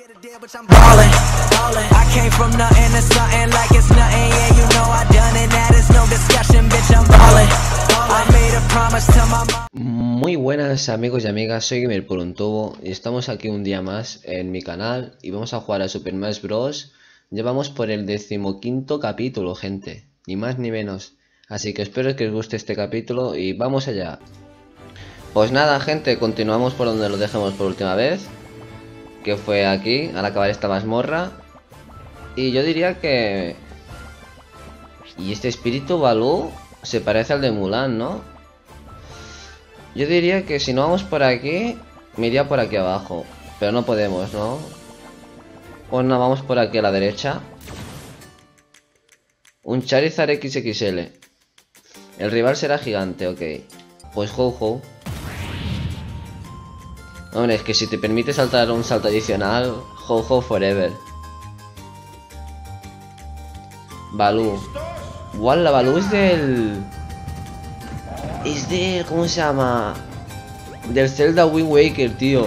Muy buenas amigos y amigas, soy Gamer por un tubo y estamos aquí un día más en mi canal y vamos a jugar a Super Smash Bros. Llevamos por el 15º capítulo, gente, ni más ni menos. Así que espero que os guste este capítulo y vamos allá. Pues nada, gente, continuamos por donde lo dejamos por última vez, que fue aquí, al acabar esta mazmorra. Y yo diría que... Y este espíritu Baloo se parece al de Mulan, ¿no? Yo diría que si no vamos por aquí, me iría por aquí abajo. Pero no podemos, ¿no? Pues no, vamos por aquí a la derecha. Un Charizard XXL. El rival será gigante, ok. Pues Ho-Ho. Hombre, es que si te permite saltar un salto adicional, Ho-Ho forever. Baloo. Walla, Baloo es del... Es del... ¿Cómo se llama? Del Zelda Wind Waker, tío.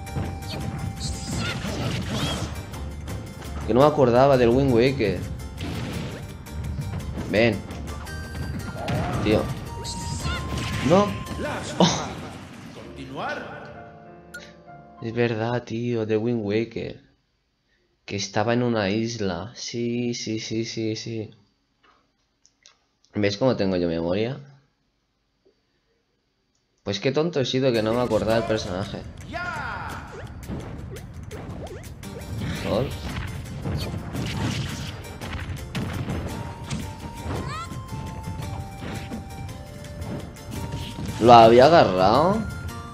Que no me acordaba del Wind Waker. Ven. Tío. No. Oh. Es verdad, tío, de Wind Waker. Que estaba en una isla. Sí. ¿Ves cómo tengo yo memoria? Pues qué tonto he sido que no me acordaba del personaje. Sol. ¿Lo había agarrado?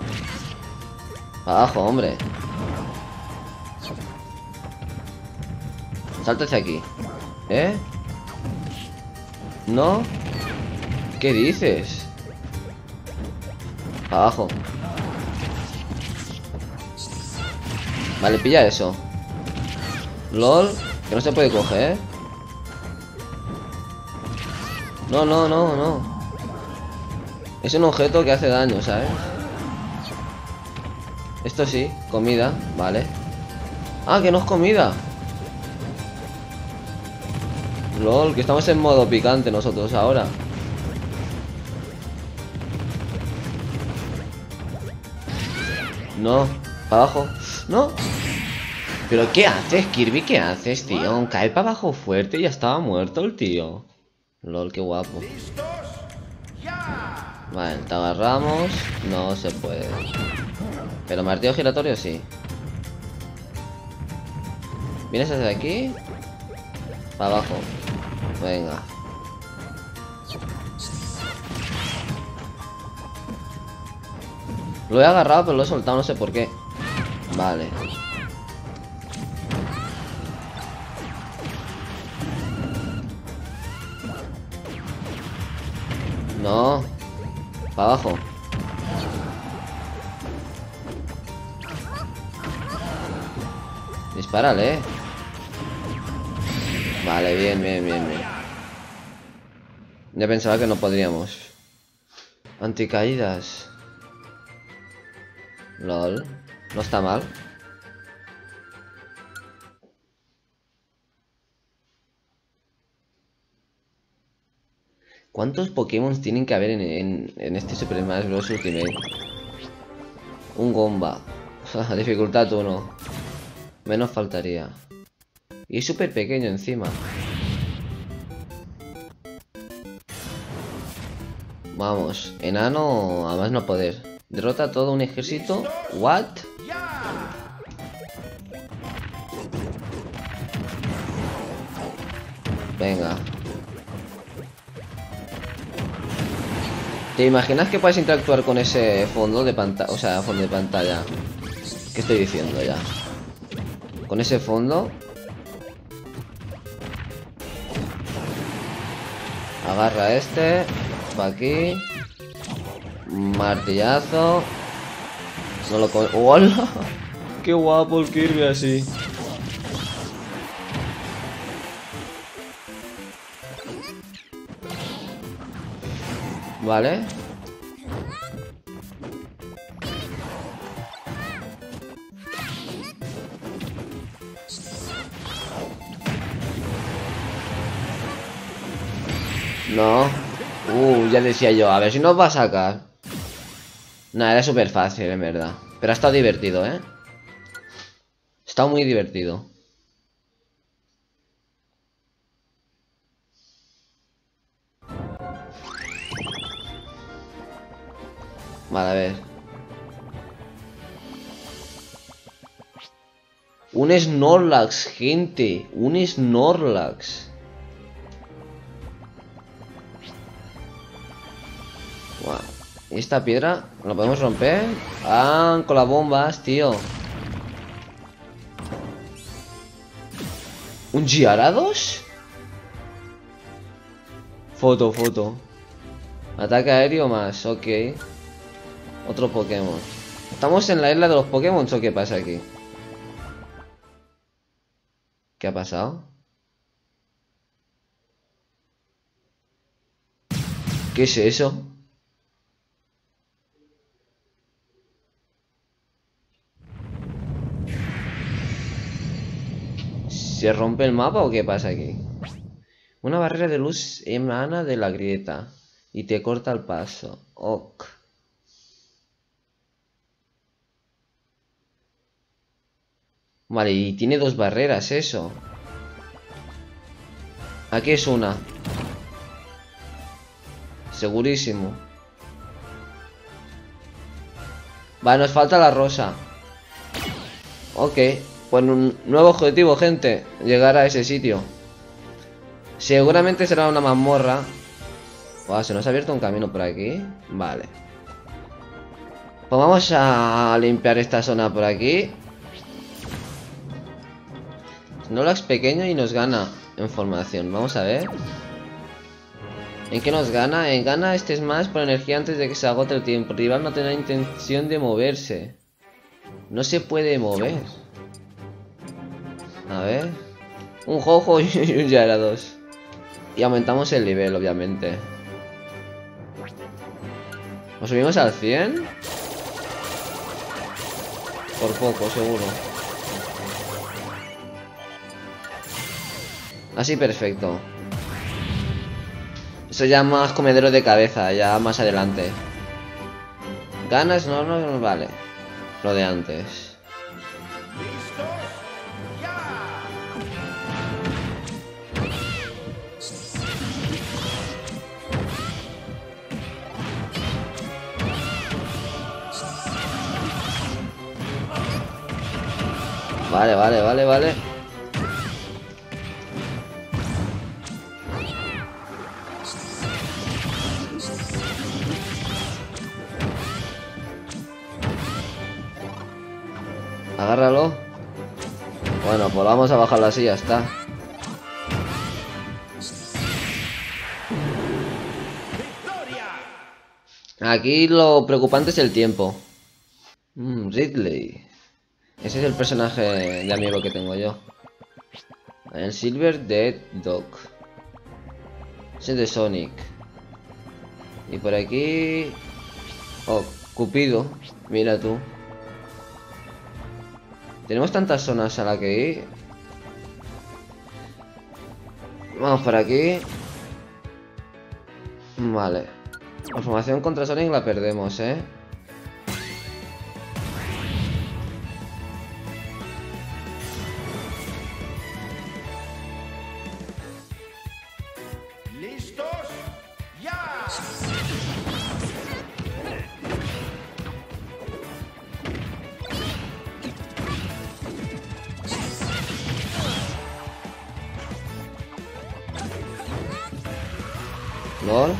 Abajo, hombre. Salta hacia aquí. ¿Eh? ¿No? ¿Qué dices? Abajo. Vale, pilla eso. LOL, que no se puede coger. No. Es un objeto que hace daño, ¿sabes? Esto sí, comida, vale. Ah, que no es comida. LOL, que estamos en modo picante nosotros ahora. No, para abajo. No. ¿Pero qué haces, Kirby? ¿Qué haces, tío? Cae para abajo fuerte y ya estaba muerto el tío. LOL, qué guapo. Vale, te agarramos. No se puede. Pero martillo giratorio sí. ¿Vienes hacia aquí? Para abajo. Venga. Lo he agarrado pero lo he soltado, no sé por qué. Vale. No. Para abajo. Dispárale. Vale, bien. Ya pensaba que no podríamos. Anticaídas. LOL. No está mal. ¿Cuántos Pokémon tienen que haber en este Super Smash Bros. Ultimate? Un Gomba. Dificultad 1. Menos faltaría. Y es súper pequeño encima. Vamos, enano a más no poder. Derrota todo un ejército. ¿What? Venga. ¿Te imaginas que puedes interactuar con ese fondo de pantalla? O sea, fondo de pantalla. ¿Qué estoy diciendo ya? Con ese fondo. Agarra este. Va aquí. Martillazo. No lo coge. ¡Hola! ¡Qué guapo el Kirby así! Vale. No. Ya decía yo, a ver si nos va a sacar. Nada, era súper fácil, en verdad. Pero ha estado divertido, ¿eh? Ha estado muy divertido. Vale, a ver. Un Snorlax, gente. Un Snorlax. Wow. ¿Y esta piedra? ¿La podemos romper? Ah, con las bombas, tío. ¿Un Gyarados? Foto. Ataque aéreo más, ok. Otro Pokémon. ¿Estamos en la isla de los Pokémon o qué pasa aquí? ¿Qué ha pasado? ¿Qué es eso? ¿Se rompe el mapa o qué pasa aquí? Una barrera de luz emana de la grieta y te corta el paso. Ok. Vale, y tiene dos barreras eso. Aquí es una. Segurísimo. Vale, nos falta la rosa. Ok. Pues un nuevo objetivo, gente. Llegar a ese sitio. Seguramente será una mazmorra. Wow, se nos ha abierto un camino por aquí. Vale. Pues vamos a limpiar esta zona por aquí. Snorlax pequeño y nos gana en formación. Vamos a ver. ¿En qué nos gana? En gana este es más por energía antes de que se agote el tiempo. El rival no tendrá intención de moverse. No se puede mover. A ver. Un Jojo y un Gyarados. Y aumentamos el nivel, obviamente. ¿Nos subimos al 100? Por poco, seguro. Así, perfecto. Eso ya más comedero de cabeza, ya más adelante. ¿Ganas? No, vale. Lo de antes. Vale. Agárralo. Bueno, pues vamos a bajarla así, ya está. Aquí lo preocupante es el tiempo. Ridley. Ese es el personaje de amigo que tengo yo. El Silver Dead Dog. Ese es de Sonic. Y por aquí... Oh, Cupido. Mira tú. Tenemos tantas zonas a la que ir. Vamos por aquí. Vale. La formación contra Sonic la perdemos, ¿eh? ¿Listos? ¡Ya! LOL.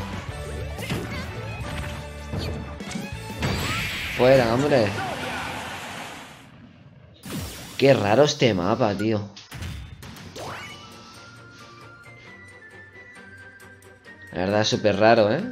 Fuera, hombre. Qué raro este mapa, tío. La verdad es súper raro, ¿eh?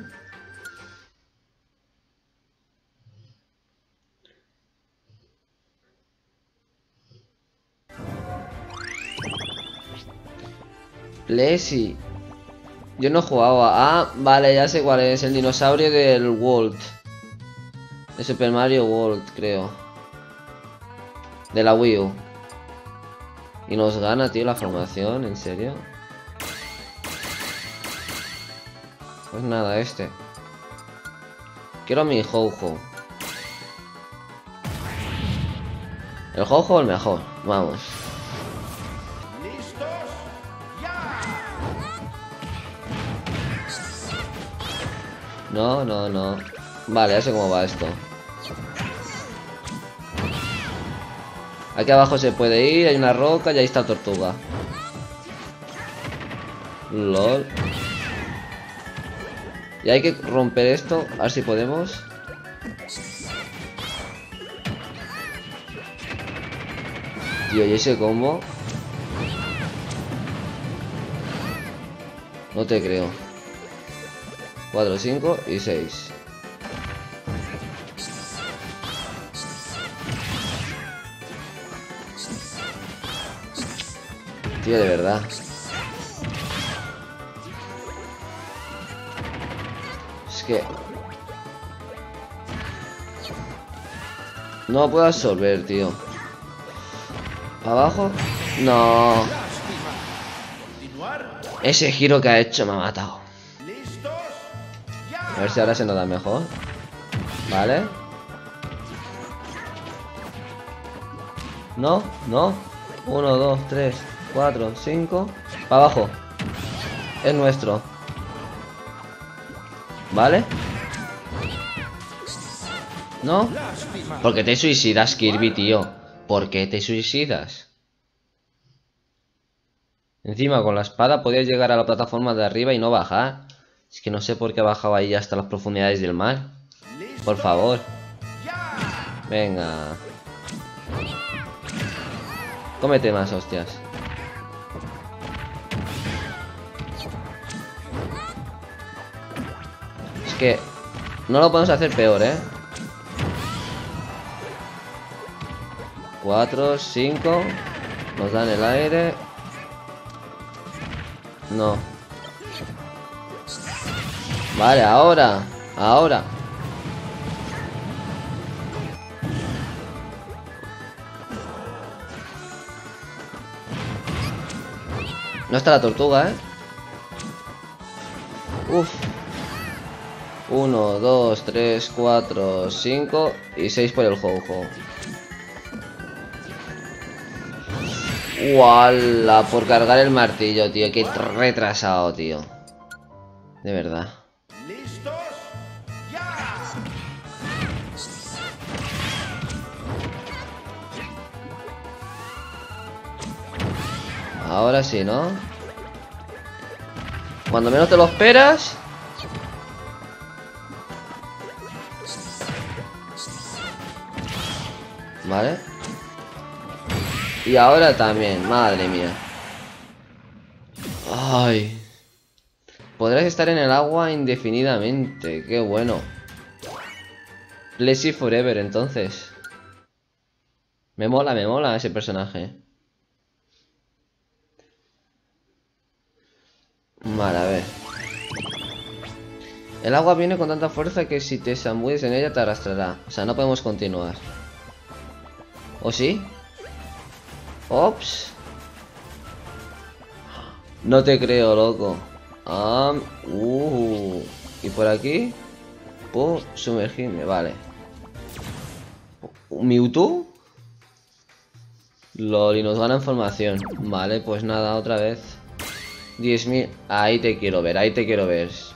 Plessy. Yo no he jugado a... Ah, vale, ya sé cuál es. El dinosaurio del World. De Super Mario World, creo. De la Wii U. Y nos gana, tío, la formación, ¿en serio? Pues nada, este. Quiero mi Ho-Ho. El Ho-Ho el mejor. Vamos. ¿Listos? ¡Ya! No, no, no. Vale, ya sé cómo va esto. Aquí abajo se puede ir, hay una roca y ahí está tortuga. LOL. Y hay que romper esto, a ver si podemos. Tío, ¿y ese combo? No te creo. 4, 5 y 6. Tío, de verdad. Es que... no lo puedo absorber, tío. ¿Abajo? No. Lástima. Continuar. Ese giro que ha hecho me ha matado. ¿Listos? A ¡Ya! ver si ahora se nos da mejor. ¿Vale? No, no. 1, 2, 3, 4, 5. Para abajo. Es nuestro. ¿Vale? ¿No? Lástima. ¿Por qué te suicidas, Kirby, tío? ¿Por qué te suicidas? Encima, con la espada podías llegar a la plataforma de arriba y no bajar. Es que no sé por qué bajaba ahí hasta las profundidades del mar. ¿Listos? Por favor. ¡Ya! Venga. Cómete más, hostias. Es que no lo podemos hacer peor, ¿eh? 4, 5. Nos dan el aire. No. Vale, ahora. Ahora. No está la tortuga, ¿eh? Uf. 1, 2, 3, 4, 5 y 6 por el Ho-Ho. ¡Wala! Por cargar el martillo, tío. Qué retrasado, tío. De verdad. ¿Listos? ¡Ya! Ahora sí, ¿no? Cuando menos te lo esperas. Vale. Y ahora también, madre mía. Ay. Podrás estar en el agua indefinidamente. Qué bueno. Plessy Forever, entonces. Me mola ese personaje. Vale, a ver. El agua viene con tanta fuerza que si te zambulles en ella te arrastrará. O sea, no podemos continuar. ¿O sí? Ops. No te creo, loco. Y por aquí puedo sumergirme, vale. ¿Mewtwo? LOL, y nos gana información. Vale, pues nada, otra vez. 10.000. Ahí te quiero ver, ahí te quiero ver. Es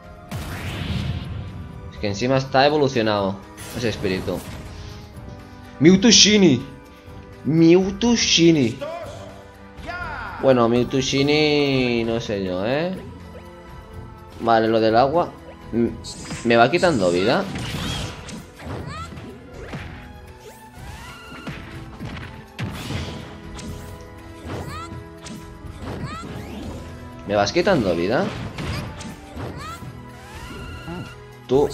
que encima está evolucionado ese espíritu. Mewtwo Shiny. Mewtwo Shiny. ¡Ya! Bueno, Mewtwo Shiny... no sé yo, ¿eh? Vale, lo del agua. ¿Me va quitando vida? ¿Me vas quitando vida? Tú.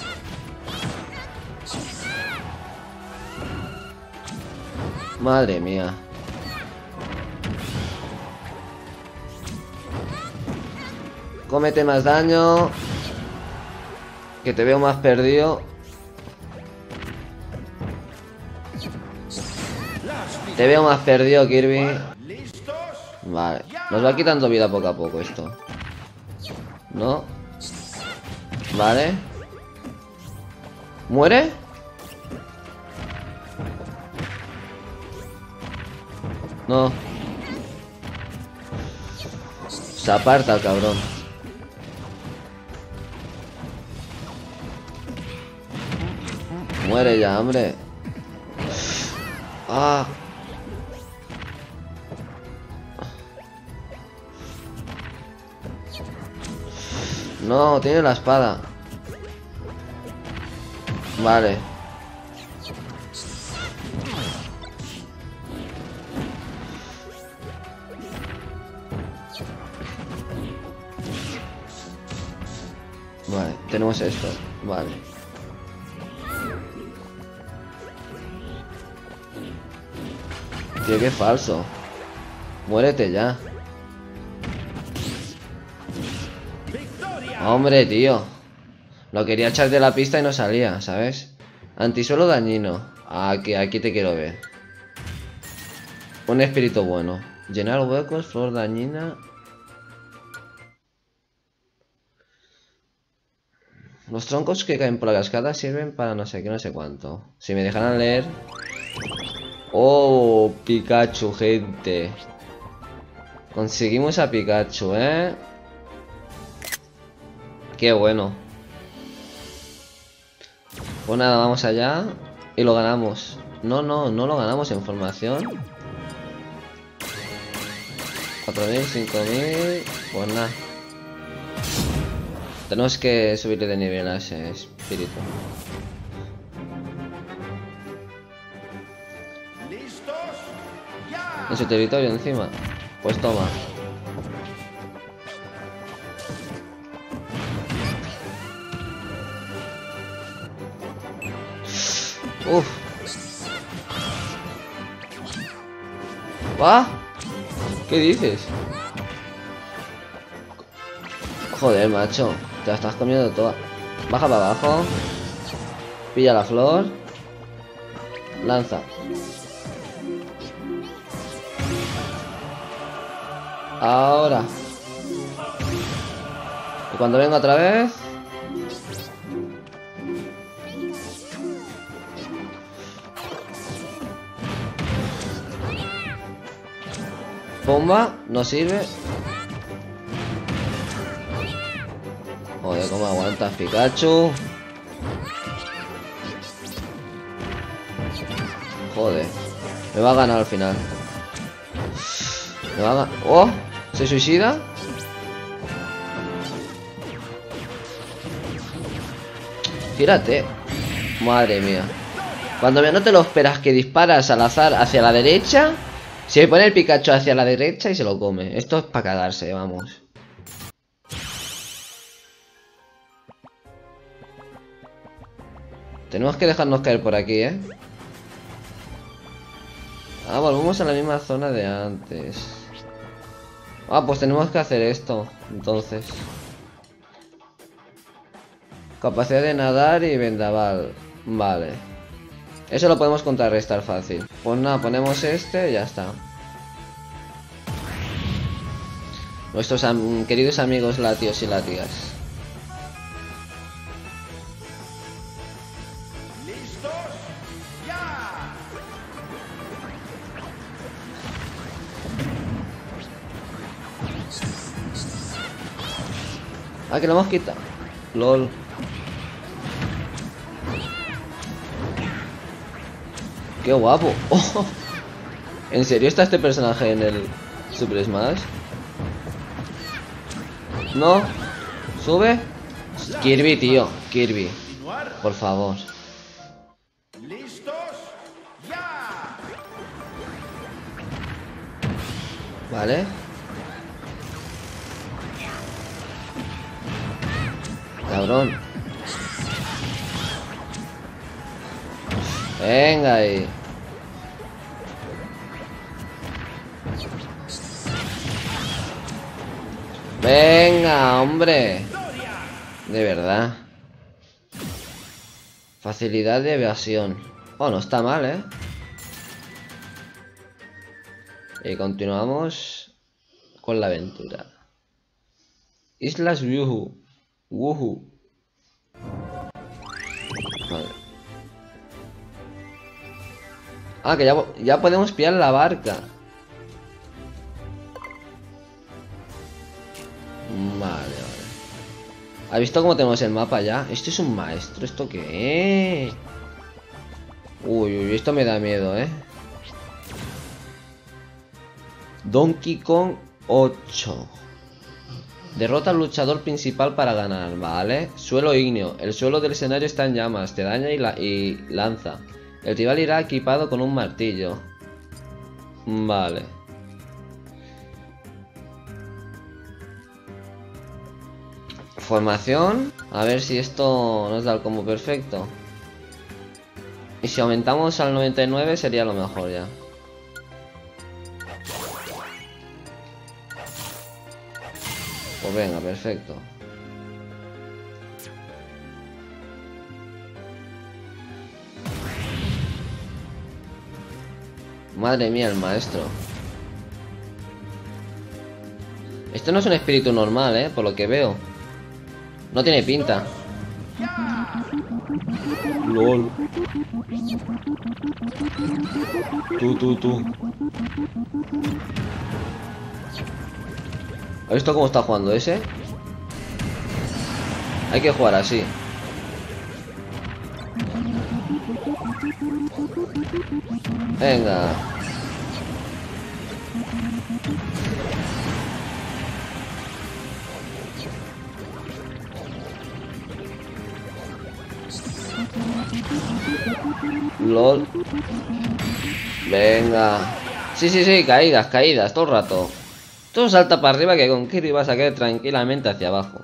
Madre mía. Cómete más daño. Que te veo más perdido. Lástima. Te veo más perdido, Kirby. ¿Listos? Vale. Nos va quitando vida poco a poco esto. ¿No? Vale. ¿Muere? No. Se aparta el cabrón. Muere ya, hombre. Ah. No, tiene la espada. Vale. Vale, tenemos esto. Vale. Tío, qué falso. Muérete ya. Hombre, tío. Lo quería echar de la pista y no salía, ¿sabes? Antisuelo dañino. Aquí te quiero ver. Un espíritu bueno. Llenar huecos, flor dañina. Los troncos que caen por la cascada sirven para no sé qué, no sé cuánto. Si me dejaran leer... Oh, Pikachu, gente. Conseguimos a Pikachu, ¿eh? Qué bueno. Pues nada, vamos allá. Y lo ganamos. No lo ganamos en formación. 4000, 5000. Pues nada. Tenemos que subirle de nivel a ese espíritu. ¿Listos? ¡Ya! En su territorio encima. Pues toma. Uf. ¿Va? ¿Qué dices? Joder, macho. Te la estás comiendo toda. Baja para abajo. Pilla la flor. Lanza. Ahora. Y cuando venga otra vez. Bomba, no sirve. Joder, cómo aguantas, Pikachu. Joder, me va a ganar al final. Me va a ganar. ¡Oh! ¿Se suicida? Fíjate. Madre mía. Cuando no te lo esperas que disparas al azar hacia la derecha, se pone el Pikachu hacia la derecha y se lo come. Esto es para cagarse, vamos. Tenemos que dejarnos caer por aquí, ¿eh? Ah, volvemos a la misma zona de antes. Ah, pues tenemos que hacer esto, entonces. Capacidad de nadar y vendaval. Vale. Eso lo podemos contrarrestar fácil. Pues nada, ponemos este y ya está. Nuestros queridos amigos latios y latigas. ¿Listos? ¡Ya! Ah, que lo hemos quitado. LOL. Qué guapo. Oh, ¿en serio está este personaje en el Super Smash? No. ¿Sube? Kirby, tío. Kirby. Continuar. Por favor. ¿Listos? ¡Ya! Vale. Cabrón. Venga ahí. Venga, hombre. De verdad. Facilidad de evasión. Oh, no está mal, ¿eh? Y continuamos con la aventura. Islas Wuhu. Wuhu. Ah, que ya podemos pillar la barca. Vale. ¿Has visto cómo tenemos el mapa ya? Esto es un maestro, ¿esto qué es? Uy, esto me da miedo, Donkey Kong 8. Derrota al luchador principal para ganar, ¿vale? Suelo ígneo. El suelo del escenario está en llamas, te daña y lanza. El rival irá equipado con un martillo. Vale. Formación. A ver si esto nos da el combo perfecto. Y si aumentamos al 99 sería lo mejor ya. Pues venga, perfecto. Madre mía, el maestro. Esto no es un espíritu normal, por lo que veo. No tiene pinta. LOL. Tú. ¿Has visto cómo está jugando ese? Hay que jugar así. Venga. LOL. Venga. Sí, caídas, todo el rato. Todo salta para arriba que con Kirby vas a caer tranquilamente hacia abajo.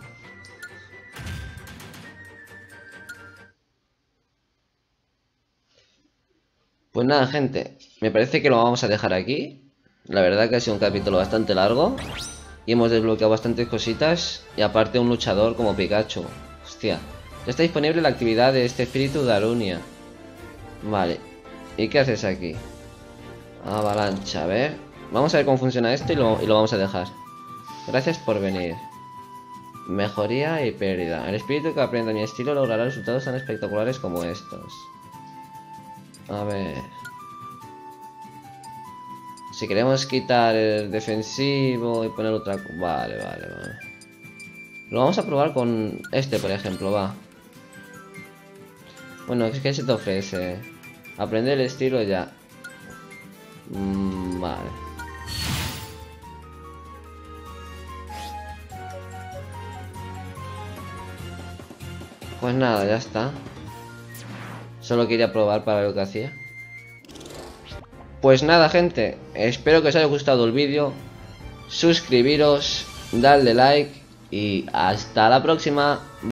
Pues nada, gente. Me parece que lo vamos a dejar aquí. La verdad que ha sido un capítulo bastante largo. Y hemos desbloqueado bastantes cositas. Y aparte un luchador como Pikachu. Hostia. Ya está disponible la actividad de este espíritu de Arunia. Vale. ¿Y qué haces aquí? Avalancha, a ver. Vamos a ver cómo funciona esto y lo vamos a dejar. Gracias por venir. Mejoría y pérdida. El espíritu que aprenda mi estilo logrará resultados tan espectaculares como estos. A ver. Si queremos quitar el defensivo y poner otra... Vale. Lo vamos a probar con este, por ejemplo, va. Bueno, es que se te ofrece. Aprender el estilo ya. Vale. Pues nada, ya está. Solo quería probar para ver lo que hacía. Pues nada, gente. Espero que os haya gustado el vídeo. Suscribiros, dadle like y hasta la próxima.